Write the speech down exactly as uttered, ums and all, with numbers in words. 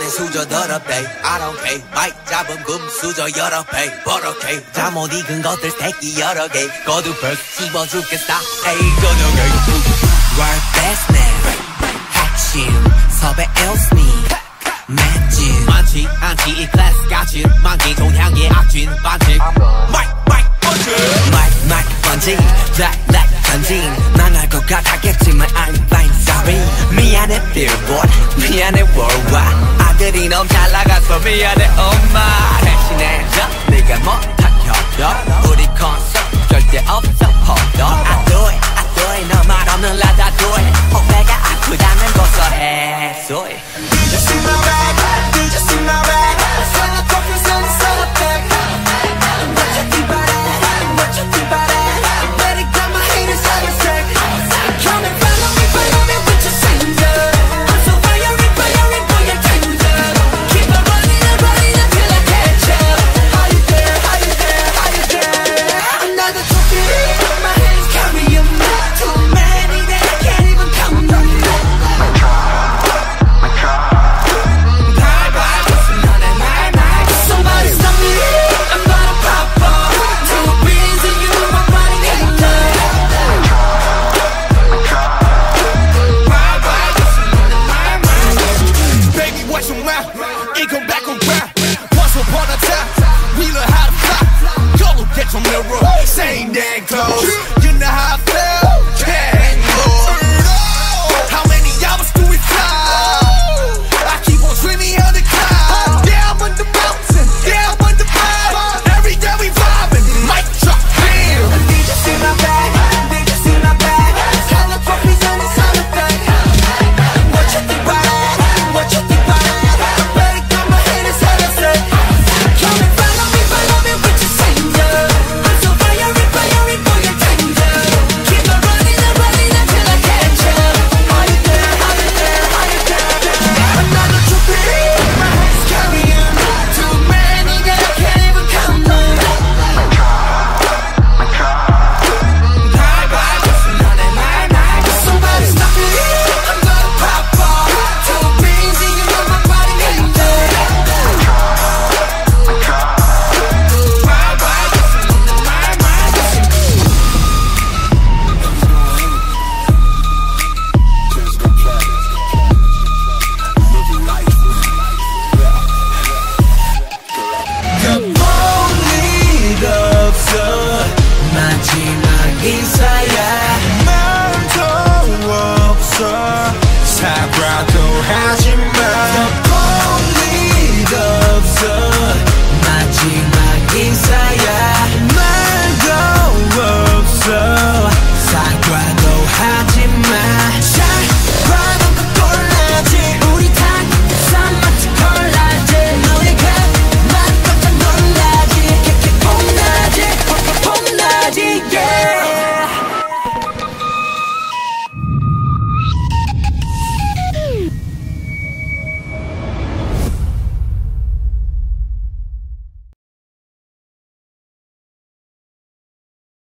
수저 더럽대 I don't care 마이크 잡은 금수저 여러 배 버럭해 잠못 익은 것들 새끼 여러 개 거두벌 씹어 죽겠다 에이 저녁에 World best man 핵심 섭외 일스니 맷진 많지 않지 이 클래스 같이 만기 동향의 악진 반칙 마이크 마이크 번지 마이크 마이크 번지 블랙 블랙 전진 망할 것 같았겠지만 I'm fine sorry 미안해 billboard 미안해 worldwide 아들이 너무 잘 나가서 미안해 엄마